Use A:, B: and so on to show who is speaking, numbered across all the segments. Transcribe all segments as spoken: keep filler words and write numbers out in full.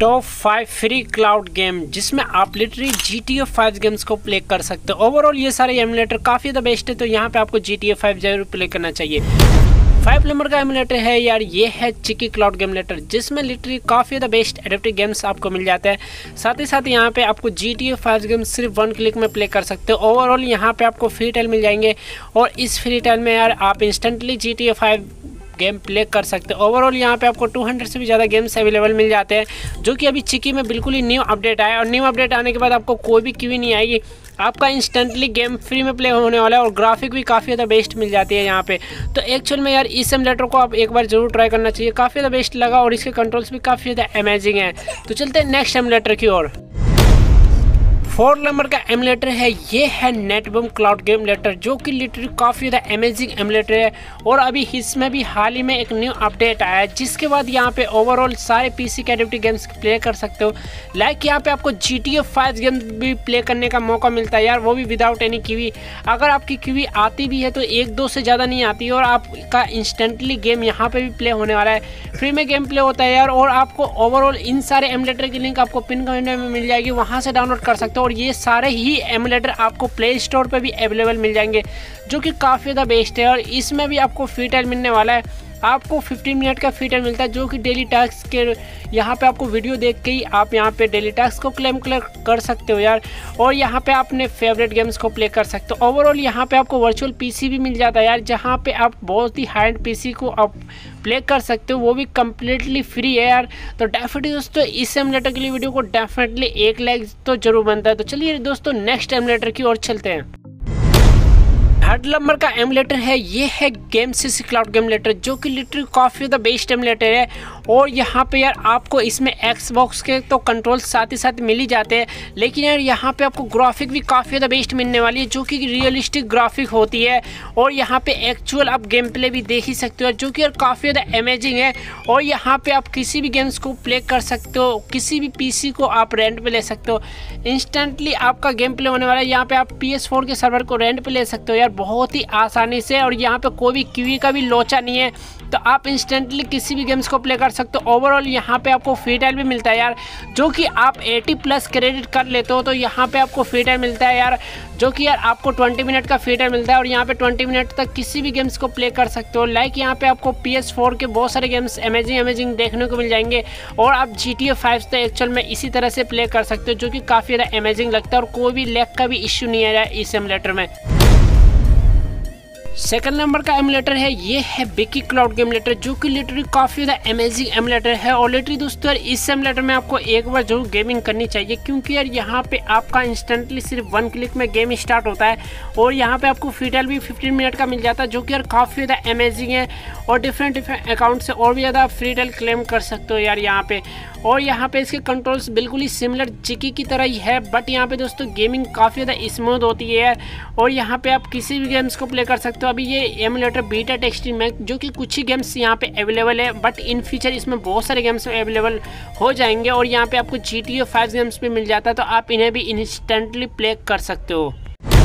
A: Top five free cloud game जिसमें आप literally G T A five games को play कर सकते हो। ओवरऑल ये सारे एमुलेटर काफ़ी ज़्यादा बेस्ट है, तो यहाँ पे आपको जी टी ए फाइव जरूर प्ले करना चाहिए। फाइव नंबर का एमुलेटर है यार, ये है चिकी क्लाउड गेम एमुलेटर, जिसमें लिटरली काफ़ी ज़्यादा बेस्ट एडिप्टिव गेम्स आपको मिल जाते हैं। साथ ही साथ यहाँ पे आपको G T A five games सिर्फ वन क्लिक में प्ले कर सकते हो। ओवरऑल यहाँ पे आपको फ्री टाइल मिल जाएंगे और इस फ्री टाइल में यार आप instantly G T A five game play कर सकते हो। ओवरऑल यहाँ पे आपको टू हंड्रेड से भी ज़्यादा गेम्स अवेलेबल मिल जाते हैं, जो कि अभी चिकी में बिल्कुल ही न्यू अपडेट आया और न्यू अपडेट आने के बाद आपको कोई भी क्यू नहीं आएगी, आपका इंस्टेंटली गेम फ्री में प्ले होने वाला है और ग्राफिक भी काफ़ी ज़्यादा बेस्ट मिल जाती है यहाँ पे। तो एक्चुअल में यार इस एमुलेटर को आप एक बार जरूर ट्राई करना चाहिए, काफ़ी ज़्यादा बेस्ट लगा और इसके कंट्रोल्स भी काफ़ी ज़्यादा अमेजिंग है। तो चलते हैं नेक्स्ट एमुलेटर की ओर। फोर्थ नंबर का एमुलेटर है, ये है नेटबूम क्लाउड गेम एमुलेटर, जो कि लिटरली काफ़ी ज़्यादा अमेजिंग एमुलेटर है और अभी इसमें भी हाल ही में एक न्यू अपडेट आया है, जिसके बाद यहाँ पे ओवरऑल सारे पीसी कैटेगरी गेम्स प्ले कर सकते हो। लाइक यहाँ पे आपको G T A five game भी प्ले करने का मौका मिलता है यार, वो भी विदाउट एनी क्यूवी। अगर आपकी क्यूवी आती भी है तो एक दो से ज़्यादा नहीं आती और आपका इंस्टेंटली गेम यहाँ पर भी प्ले होने वाला है। फ्री में गेम प्ले होता है यार और आपको ओवरऑल इन सारे एमुलेटर की लिंक आपको पिन कमेंट में मिल जाएगी, वहाँ से डाउनलोड कर सकते हो और ये सारे ही एमुलेटर आपको प्ले स्टोर पे भी अवेलेबल मिल जाएंगे, जो कि काफ़ी ज़्यादा बेस्ट है। और इसमें भी आपको फ्री टाइल मिलने वाला है, आपको फिफ्टीन मिनट का फ्री टाइम मिलता है, जो कि डेली टास्क के यहाँ पे आपको वीडियो देख के ही आप यहाँ पे डेली टास्क को क्लेम कर सकते हो यार। और यहाँ पे आप अपने फेवरेट गेम्स को प्ले कर सकते हो। ओवरऑल यहाँ पे आपको वर्चुअल पीसी भी मिल जाता है यार, जहाँ पे आप बहुत ही हाई एंड पीसी को आप प्ले कर सकते हो, वो भी कम्प्लीटली फ्री है यार। तो डेफिनेटली दोस्तों इस एमुलेटर के लिए वीडियो को डेफिनेटली एक लाइक तो जरूर बनता है। तो चलिए दोस्तों नेक्स्ट एमुलेटर की ओर चलते हैं। थर्ड नंबर का एमुलेटर है, ये है game CC cloud game emulator, जो कि लिटरली काफ़ी ज़्यादा बेस्ट एमुलेटर है। और यहाँ पे यार आपको इसमें एक्सबॉक्स के तो कंट्रोल साथ ही साथ मिल ही जाते हैं, लेकिन यार यहाँ पे आपको ग्राफिक भी काफ़ी ज़्यादा बेस्ट मिलने वाली है, जो कि रियलिस्टिक ग्राफिक होती है। और यहाँ पे एक्चुअल आप गेम प्ले भी देख ही सकते हो, जो कि यार काफ़ी ज़्यादा अमेजिंग है। और यहाँ पे आप किसी भी गेम्स को प्ले कर सकते हो, किसी भी पीसी को आप रेंट पे ले सकते हो, इंस्टेंटली आपका गेम प्ले होने वाला है। यहाँ पे आप पी एस फोर के सर्वर को रेंट पे ले सकते हो यार बहुत ही आसानी से, और यहाँ पे कोई भी क्यूई का भी लोचा नहीं है, तो आप इंस्टेंटली किसी भी गेम्स को प्ले कर सकते हो। ओवरऑल यहाँ पे आपको फ्री टाइम भी मिलता है यार, जो कि आप अस्सी प्लस क्रेडिट कर लेते हो तो यहाँ पे आपको फ्री टाइम मिलता है यार, जो कि यार आपको बीस मिनट का फ्री टाइम मिलता है और यहाँ पे बीस मिनट तक किसी भी गेम्स को प्ले कर सकते हो। लाइक यहाँ पे आपको पी एस फोर के बहुत सारे गेम्स अमेजिंग अमेजिंग देखने को मिल जाएंगे और आप जी टी ए फाइव से एक्चुअल में इसी तरह से प्ले कर सकते हो, जो कि काफ़ी ज़्यादा अमेजिंग लगता है और कोई भी लैग का भी इश्यू नहीं है इस एमुलेटर में। सेकंड नंबर का एमुलेटर है, ये है बिकी क्लाउड गेम एमुलेटर, जो कि लिटरली काफ़ी ज़्यादा अमेजिंग एमुलेटर है। और लिटरली दोस्तों यार इस एमुलेटर में आपको एक बार जरूर गेमिंग करनी चाहिए, क्योंकि यार यहाँ पे आपका इंस्टेंटली सिर्फ वन क्लिक में गेम स्टार्ट होता है और यहाँ पे आपको फ्री टाइल भी फिफ्टीन मिनट का मिल जाता है, जो कि यार काफ़ी ज़्यादा अमेजिंग है। और डिफरेंट डिफरेंट अकाउंट से और भी ज़्यादा फ्री टाइल क्लेम कर सकते हो यार यहाँ पे। और यहाँ पे इसके कंट्रोल्स बिल्कुल ही सिमिलर चिकी की तरह ही है, बट यहाँ पे दोस्तों गेमिंग काफ़ी ज़्यादा स्मूथ होती है यार। और यहाँ पे आप किसी भी गेम्स को प्ले कर सकते हो। अभी ये एमुलेटर बीटा टेस्टिंग में, जो कि कुछ ही गेम्स यहाँ पे अवेलेबल है, बट इन फ्यूचर इसमें बहुत सारे गेम्स अवेलेबल हो जाएंगे और यहाँ पे आपको G T A five games भी मिल जाता है, तो आप इन्हें भी इंस्टेंटली प्ले कर सकते हो।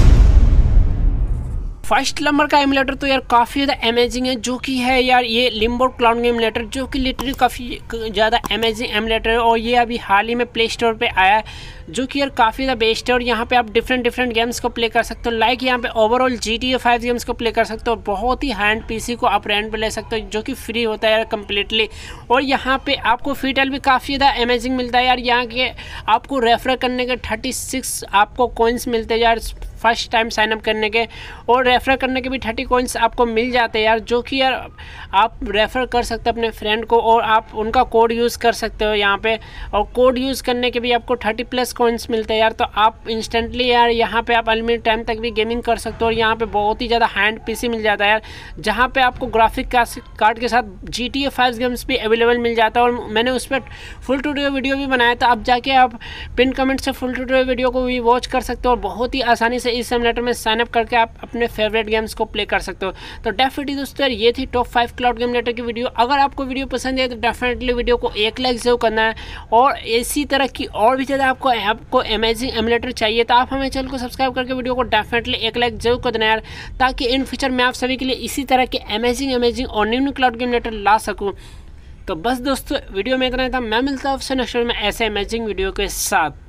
A: फर्स्ट नंबर का एमुलेटर तो यार काफ़ी ज़्यादा अमेजिंग है, जो कि है यार ये लिम्बो क्लाउड गेम एमुलेटर, जो कि लिटरली काफ़ी ज़्यादा अमेजिंग एमुलेटर है और ये अभी हाल ही में प्ले स्टोर पे आया है, जो कि यार काफ़ी ज़्यादा बेस्ट है। और यहाँ पे आप डिफरेंट डिफरेंट गेम्स को प्ले कर सकते हो। लाइक यहाँ पे overall G T A five games को प्ले कर सकते हो, बहुत ही हाई एंड पीसी को आप रेंट पे ले सकते हो, जो कि फ्री होता है यार कम्प्लीटली। और यहाँ पे आपको फ्री टाइल भी काफ़ी ज़्यादा अमेजिंग मिलता है यार। यहाँ के आपको रेफर करने के थर्टी सिक्स आपको कॉइन्स मिलते हैं यार फर्स्ट टाइम साइन अप करने के, और रेफ़र करने के भी थर्टी कॉइन्स आपको मिल जाते हैं यार, जो कि यार आप रेफ़र कर सकते हो अपने फ्रेंड को और आप उनका कोड यूज़ कर सकते हो यहाँ पे। और कोड यूज़ करने के भी आपको थर्टी प्लस कॉइन्स मिलते हैं यार, तो आप इंस्टेंटली यार यहाँ पे आप अनलिमिटेड टाइम तक भी गेमिंग कर सकते हो। और यहाँ पे बहुत ही ज़्यादा हैंड पीसी मिल जाता है यार, जहाँ पे आपको ग्राफिक कार्ड के साथ G T A five games भी अवेलेबल मिल जाता है। और मैंने उस पर फुल ट्यूटोरियल वीडियो भी बनाया था, आप जाके आप पिन कमेंट से फुल ट्यूटोरियल वीडियो को भी वॉच कर सकते हो और बहुत ही आसानी से इस एमुलेटर में साइन अप करके आप अपने फेवरेट गेम्स को प्ले कर सकते हो। तो डेफिनेटली दोस्तों यार ये थी top five cloud game emulator की वीडियो। अगर आपको वीडियो पसंद है तो डेफिनेटली वीडियो को एक लाइक जरूर करना है, और इसी तरह की और भी ज़्यादा आपको आपको अमेजिंग एमुलेटर चाहिए तो आप हमें चैनल को सब्सक्राइब करके वीडियो को डेफिनेटली एक लाइक जरूर कर देना यार, ताकि इन फ्यूचर मैं आप सभी के लिए इसी तरह के अमेजिंग अमेजिंग और new new cloud game emulator ला सकूँ। तो बस दोस्तों वीडियो में इतना ही था। मैं मिलता हूँ आपसे नेक्स्ट में ऐसे अमेजिंग वीडियो के साथ।